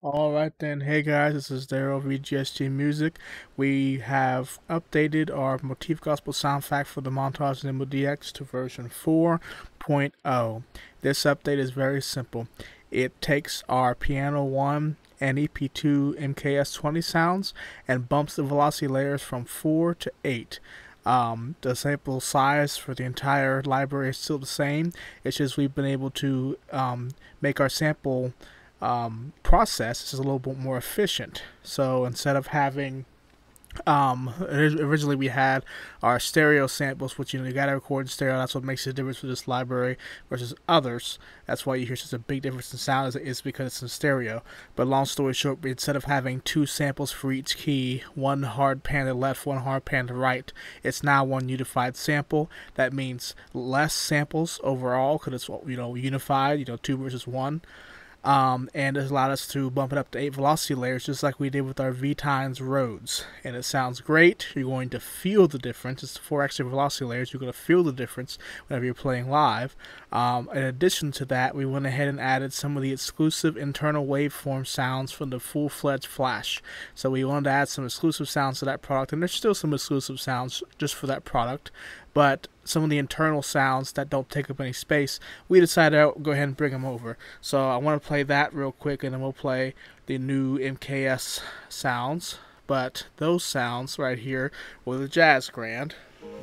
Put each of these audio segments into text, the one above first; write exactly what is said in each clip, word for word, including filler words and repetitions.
All right then, hey guys, this is Daryl V G S G Music. We have updated our Motif Gospel sound fact for the Montage and M O D X to version four point oh. This update is very simple. It takes our Piano one and E P two M K S twenty sounds and bumps the velocity layers from four to eight. Um, the sample size for the entire library is still the same. It's just we've been able to um, make our sample um, process is a little bit more efficient. So instead of having um, originally we had our stereo samples, which you know you gotta record in stereo. That's what makes the difference with this library versus others. That's why you hear such a big difference in sound is, is because it's in stereo. But long story short, instead of having two samples for each key, one hard pan to left, one hard pan to right, it's now one unified sample. That means less samples overall because it's you know unified. You know two versus one. Um, and it allowed us to bump it up to eight velocity layers, just like we did with our V-Tines Rhodes. And it sounds great. You're going to feel the difference. It's four extra velocity layers. You're going to feel the difference whenever you're playing live. Um, in addition to that, we went ahead and added some of the exclusive internal waveform sounds from the full Fledged Flash. So we wanted to add some exclusive sounds to that product, and there's still some exclusive sounds just for that product. But some of the internal sounds that don't take up any space, we decided to go ahead and bring them over. So I want to play that real quick, and then we'll play the new M K S sounds. But those sounds right here were the Jazz Grand.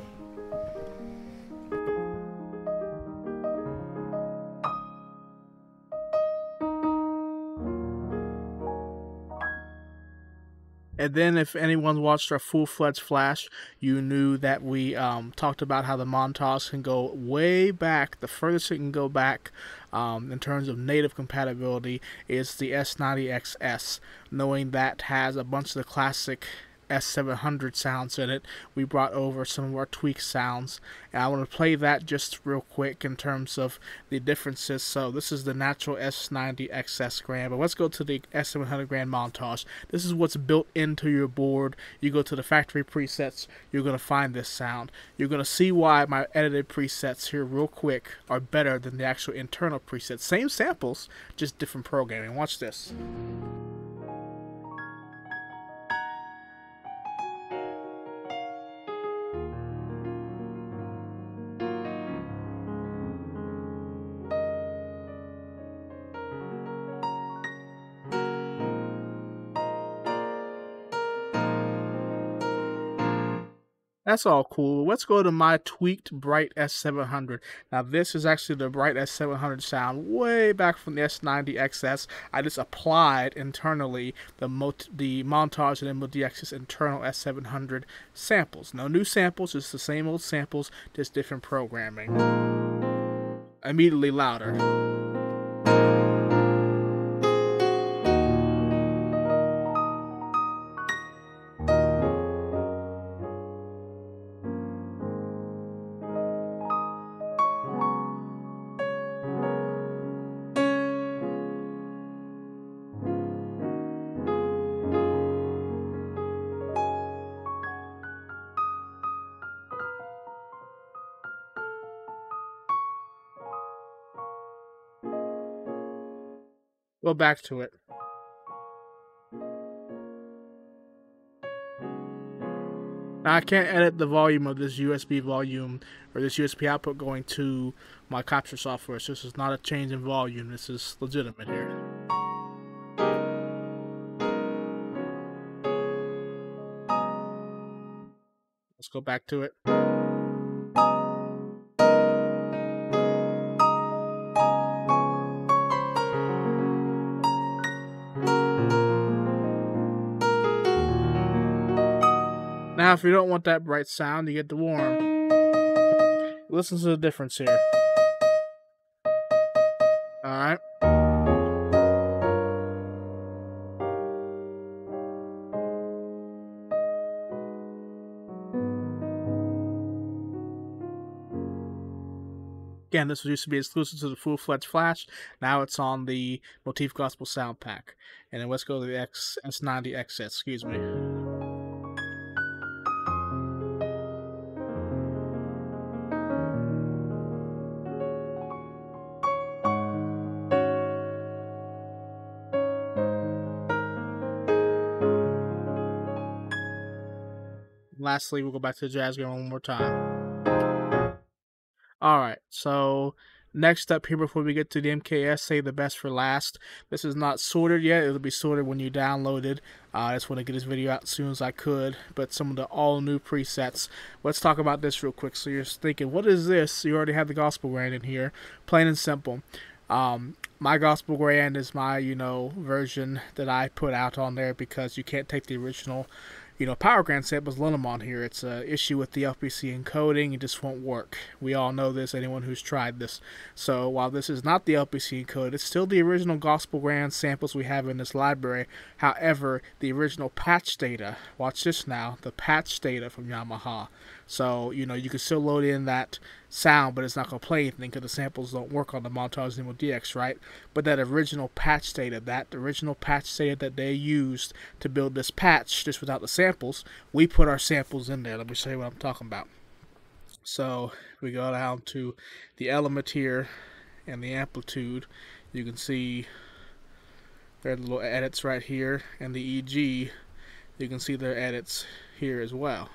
And then if anyone watched our full-fledged Flash, you knew that we um, talked about how the Montage can go way back. The furthest it can go back um, in terms of native compatibility is the S ninety X S. Knowing that has a bunch of the classic S seven hundred sounds in it, we brought over some of our tweak sounds, and I want to play that just real quick in terms of the differences. So this is the natural S ninety X S Grand, but let's go to the S seven hundred Grand Montage. This is what's built into your board. You go to the factory presets, you're going to find this sound. You're going to see why my edited presets here real quick are better than the actual internal presets. Same samples, just different programming. Watch this. That's all cool. Let's go to my tweaked Bright S seven hundred. Now this is actually the Bright S seven hundred sound way back from the S ninety X S. I just applied internally the Mot the Montage and M O D X's internal S seven hundred samples. No new samples, just the same old samples, just different programming. Immediately louder. Go back to it. Now I can't edit the volume of this U S B volume or this U S B output going to my capture software, so this is not a change in volume. This is legitimate here. Let's go back to it. Now, if you don't want that bright sound, you get the warm. Listen to the difference here. Alright. Again, this used to be exclusive to the full-fledged Flash. Now it's on the Motif Gospel Sound Pack. And then let's go to the X S ninety X S, excuse me. Lastly, we'll go back to the jazz gear one more time. Alright, so next up here before we get to the M K S, say the best for last. This is not sorted yet. It'll be sorted when you download it. Uh, I just want to get this video out as soon as I could. But some of the all new presets. Let's talk about this real quick. So you're thinking, what is this? You already have the GospelGrand in here. Plain and simple. Um, my GospelGrand is my, you know, version that I put out on there because you can't take the original, you know, PowerGrand samples, load them on here. It's an issue with the L P C encoding. It just won't work. We all know this, anyone who's tried this. So while this is not the L P C encoded, it's still the original GospelGrand samples we have in this library. However, the original patch data, watch this now, the patch data from Yamaha. So, you know, you can still load in that sound, but it's not going to play anything because the samples don't work on the MONTAGE and M O D X, right? But that original patch data, that original patch data that they used to build this patch, just without the samples, we put our samples in there. Let me show you what I'm talking about. So, we go down to the element here and the amplitude. You can see there are little edits right here, and the E G, you can see their edits here as well.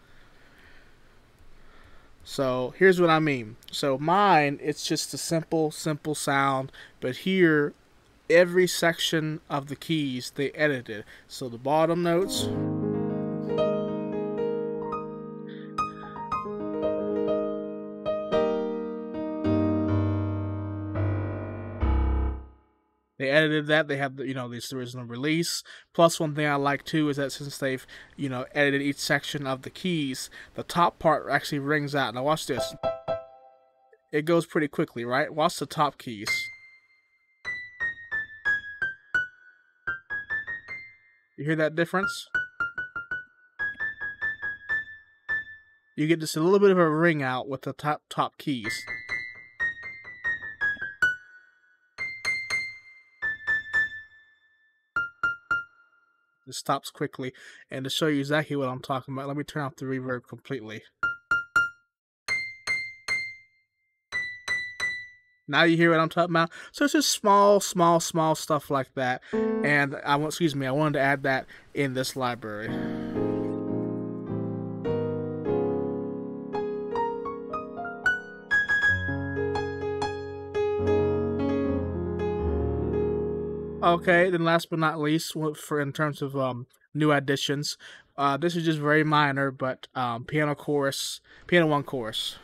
So here's what I mean. So mine, it's just a simple, simple sound, but here, every section of the keys, they edited. So the bottom notes, they edited that. They have the, you know, this original release. Plus, one thing I like too is that since they've, you know, edited each section of the keys, the top part actually rings out. Now watch this. It goes pretty quickly, right? Watch the top keys. You hear that difference? You get just a little bit of a ring out with the top top keys. It stops quickly. And to show you exactly what I'm talking about, let me turn off the reverb completely. Now you hear what I'm talking about? So it's just small, small, small stuff like that. And I want, excuse me, I wanted to add that in this library. Okay, then last but not least, for in terms of um, new additions, uh, this is just very minor, but um, piano chorus, piano one chorus.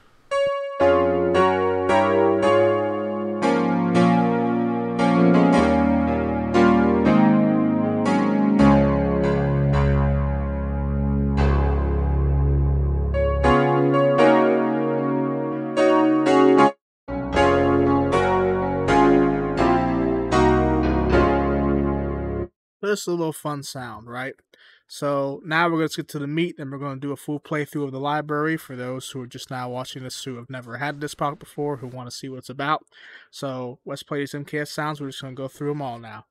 Just a little fun sound, right? So now we're going to get to the meat, and we're going to do a full playthrough of the library for those who are just now watching this who have never had this product before, who want to see what it's about. So let's play these M K S sounds. We're just going to go through them all now.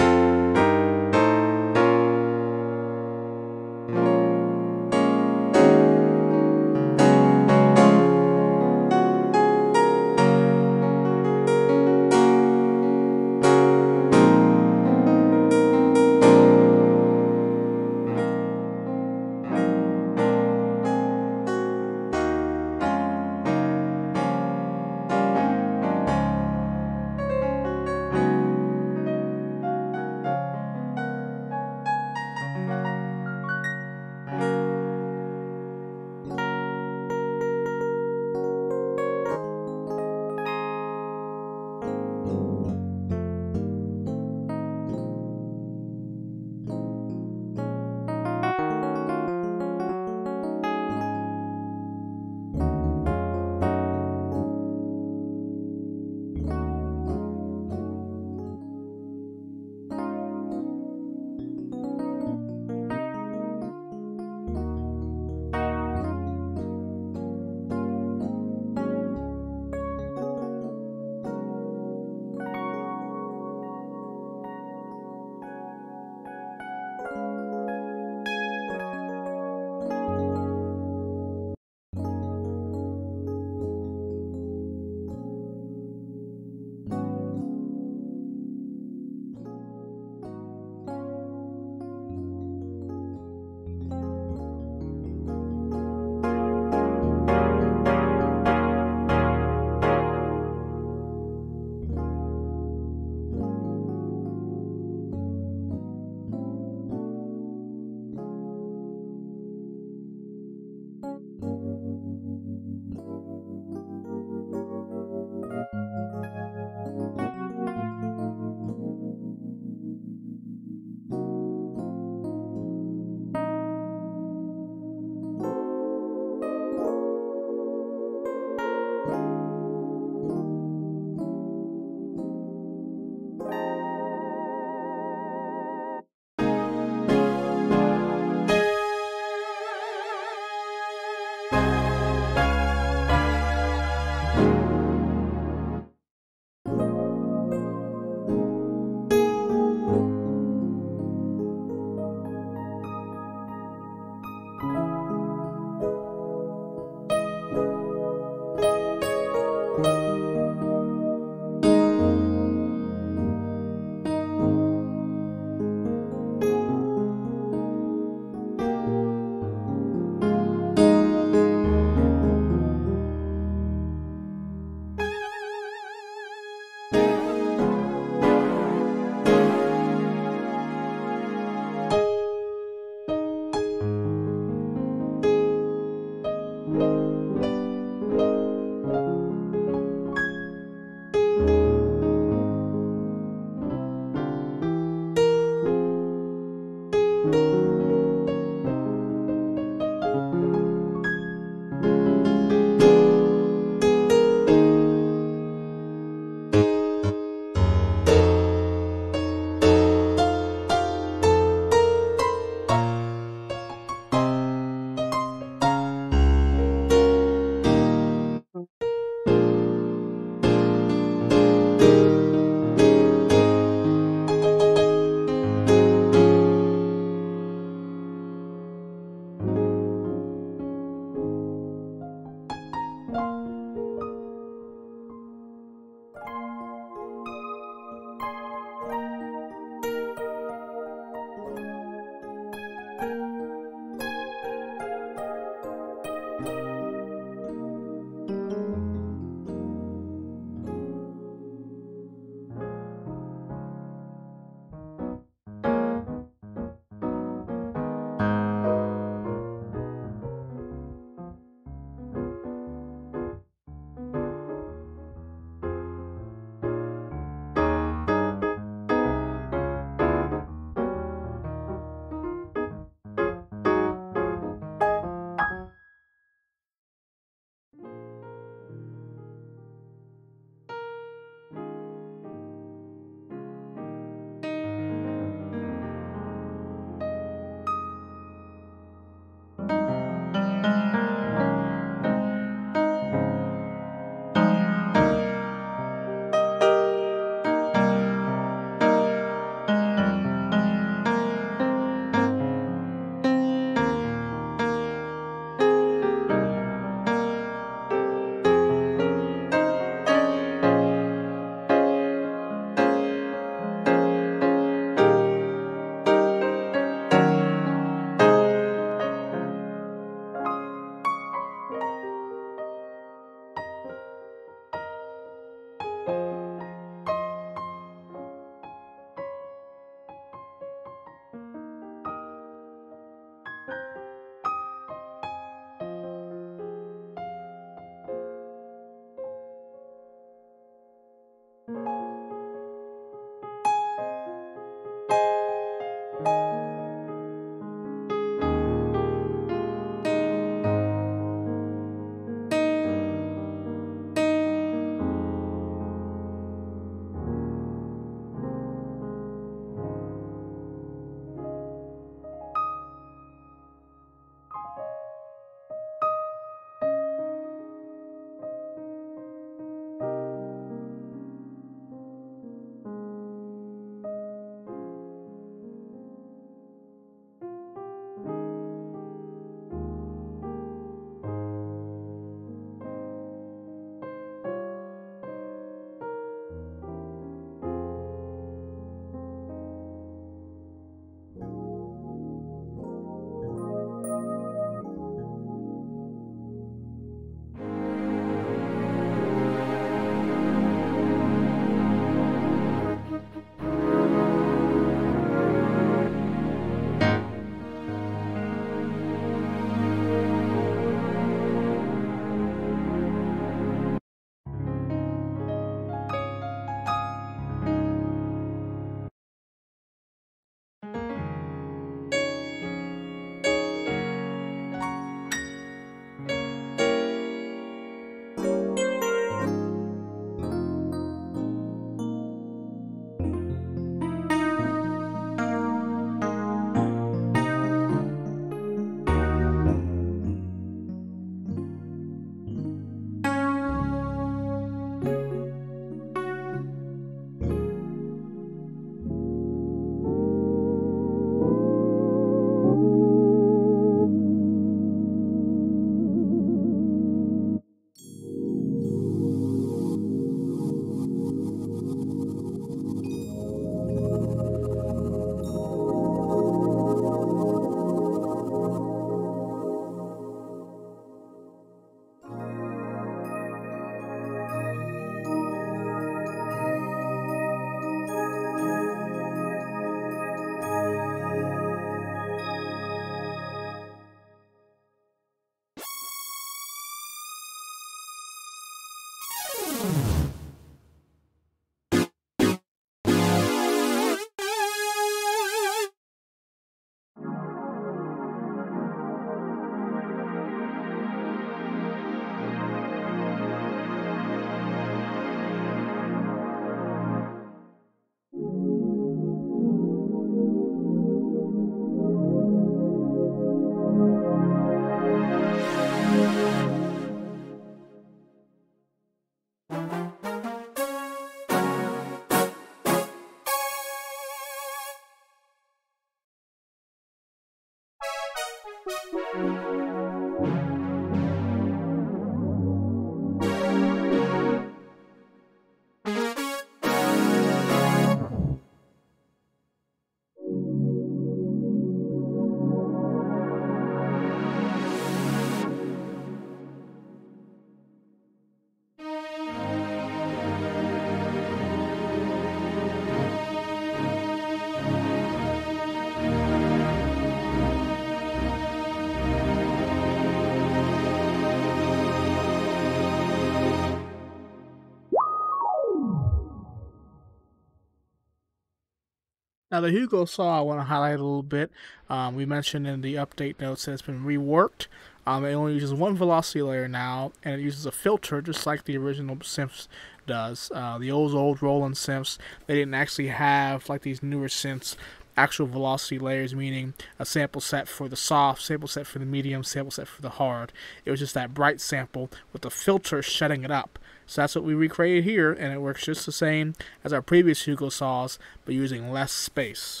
Now the Hugo saw I want to highlight a little bit. Um, we mentioned in the update notes that it's been reworked. Um, it only uses one velocity layer now, and it uses a filter just like the original synths does. Uh, the old old Roland synths, they didn't actually have, like these newer synths, actual velocity layers, meaning a sample set for the soft, sample set for the medium, sample set for the hard. It was just that bright sample with the filter shutting it up. So that's what we recreated here, and it works just the same as our previous Hugo saws, but using less space.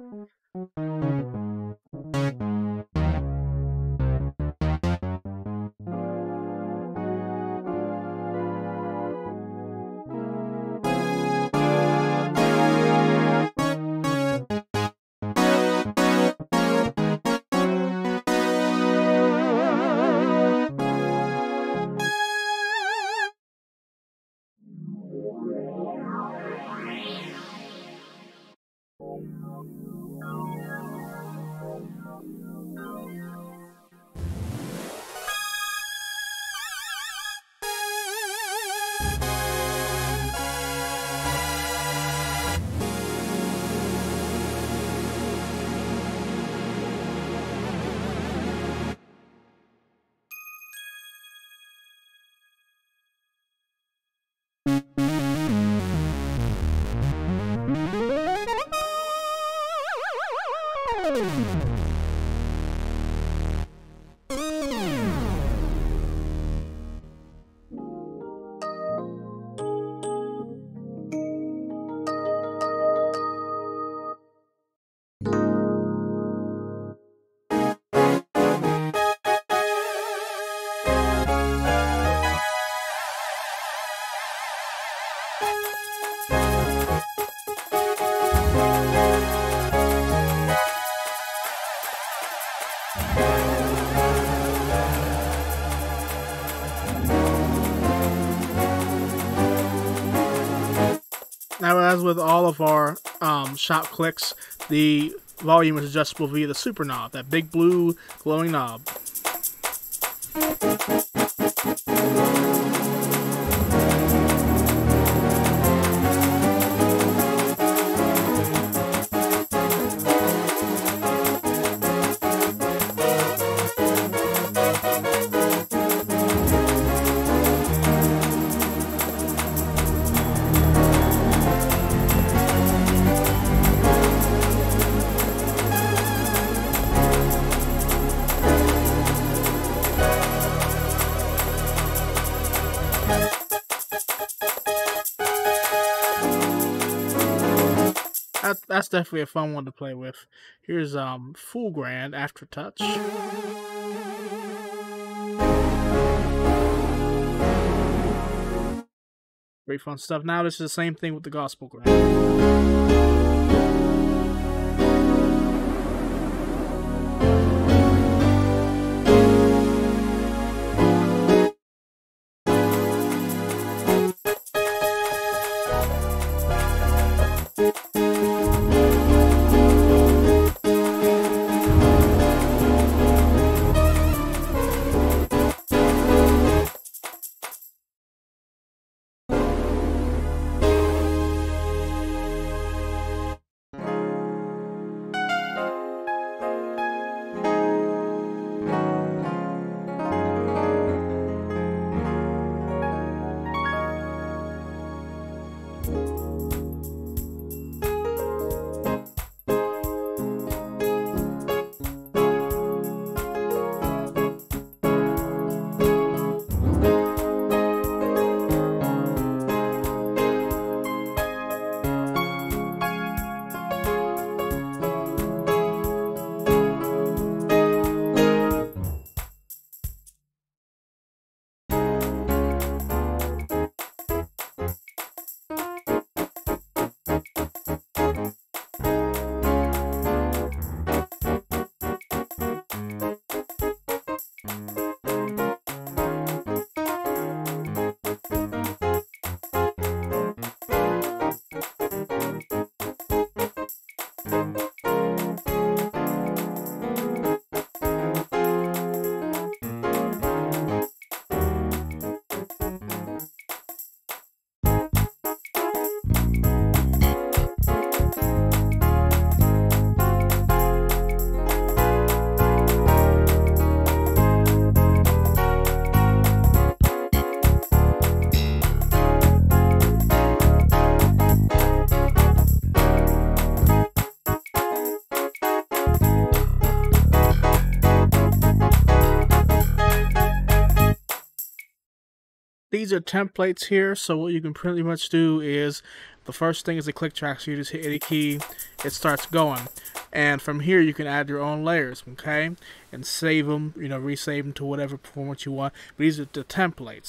Now, as with all of our um, shop clicks, the volume is adjustable via the super knob, that big blue glowing knob. That, that's definitely a fun one to play with. Here's um, PowerGrand Aftertouch. Great fun stuff. Now this is the same thing with the Gospel Grand. these are templates here, so what you can pretty much do is the first thing is the click track, so you just hit any key, it starts going. And from here you can add your own layers, okay? And save them, you know, resave them to whatever performance you want. But these are the templates.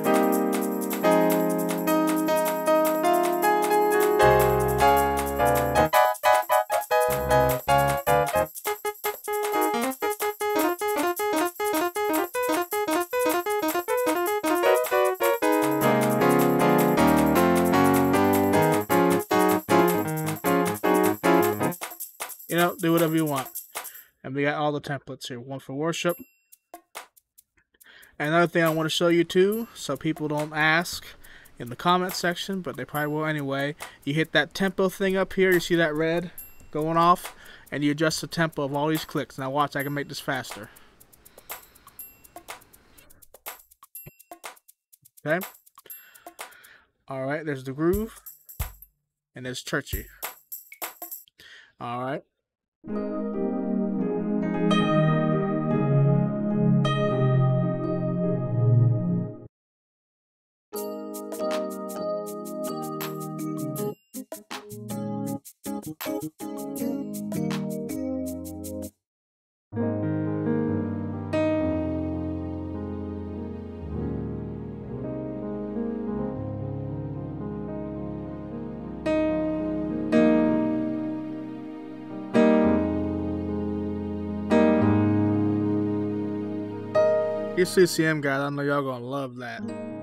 You know, do whatever you want. And we got all the templates here. One for worship. Another thing I want to show you too, so people don't ask in the comment section, but they probably will anyway. You hit that tempo thing up here. You see that red going off? And you adjust the tempo of all these clicks. Now watch, I can make this faster. Okay. Alright, there's the groove. And there's churchy. Alright. You C C M guys, I know y'all gonna love that.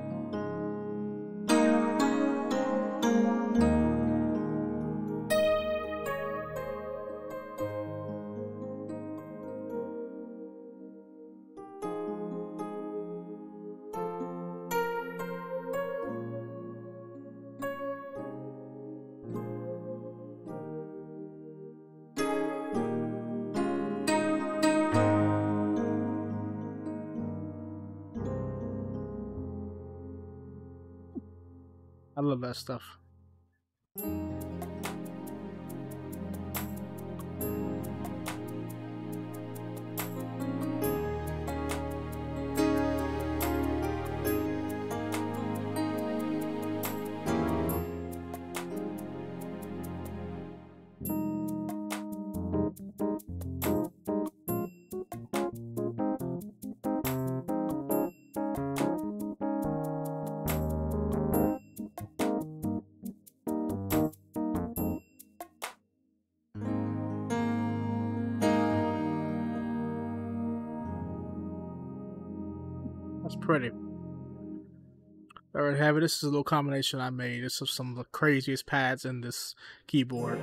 I love that stuff. That's pretty. There we have it. This is a little combination I made. This is some of the craziest pads in this keyboard.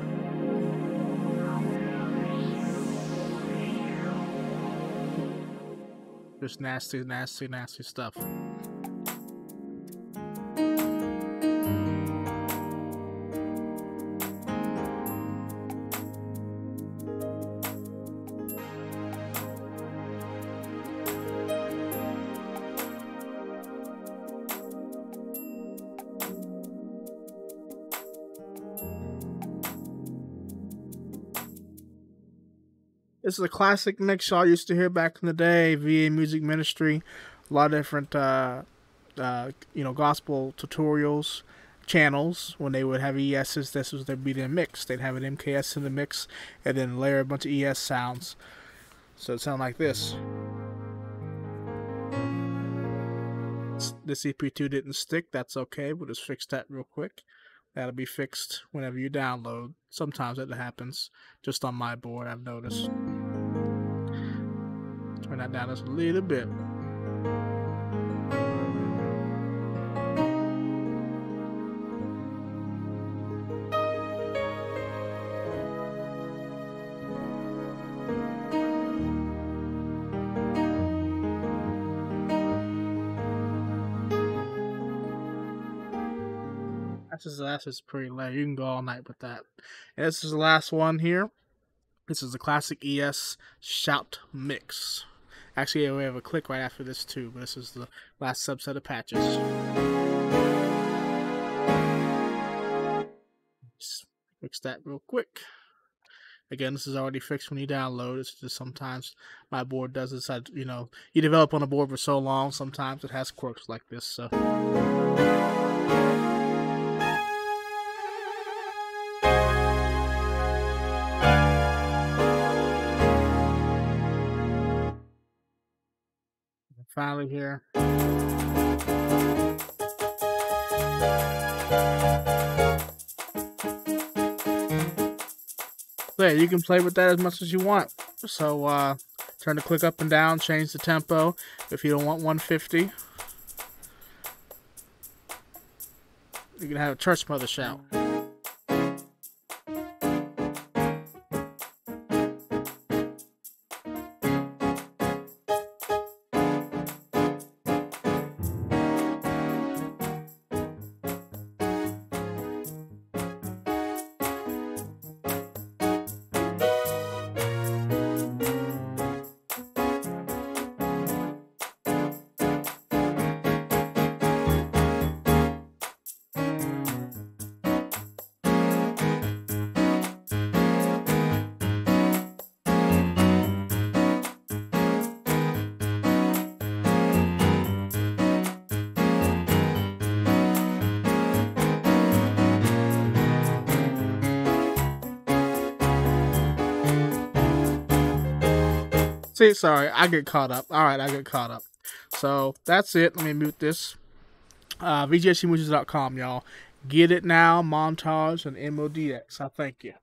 Just nasty, nasty, nasty stuff. This is a classic mix y'all used to hear back in the day. V A Music Ministry, a lot of different, uh, uh, you know, gospel tutorials, channels. When they would have E S's, this was their be their mix. They'd have an M K S in the mix, and then layer a bunch of E S sounds. So it sounded like this. This E P two didn't stick. That's okay. We'll just fix that real quick. That'll be fixed whenever you download. Sometimes that happens just on my board, I've noticed. Turn that down just a little bit. That's just, that's just pretty late. You can go all night with that. And this is the last one here. This is the classic E S Shout Mix. Actually, yeah, we have a click right after this too, but this is the last subset of patches. Just fix that real quick. Again, this is already fixed when you download. It's just sometimes my board does this. I, you know, you develop on a board for so long, sometimes it has quirks like this. So. Finally here. So yeah, you can play with that as much as you want. So uh, turn the click up and down, change the tempo. If you don't want one fifty, you can have a church mother shout. See, sorry, I get caught up. All right, I get caught up. So that's it. Let me mute this. Uh, V G S T music dot com, y'all. Get it now, Montage and M O D X. I thank you.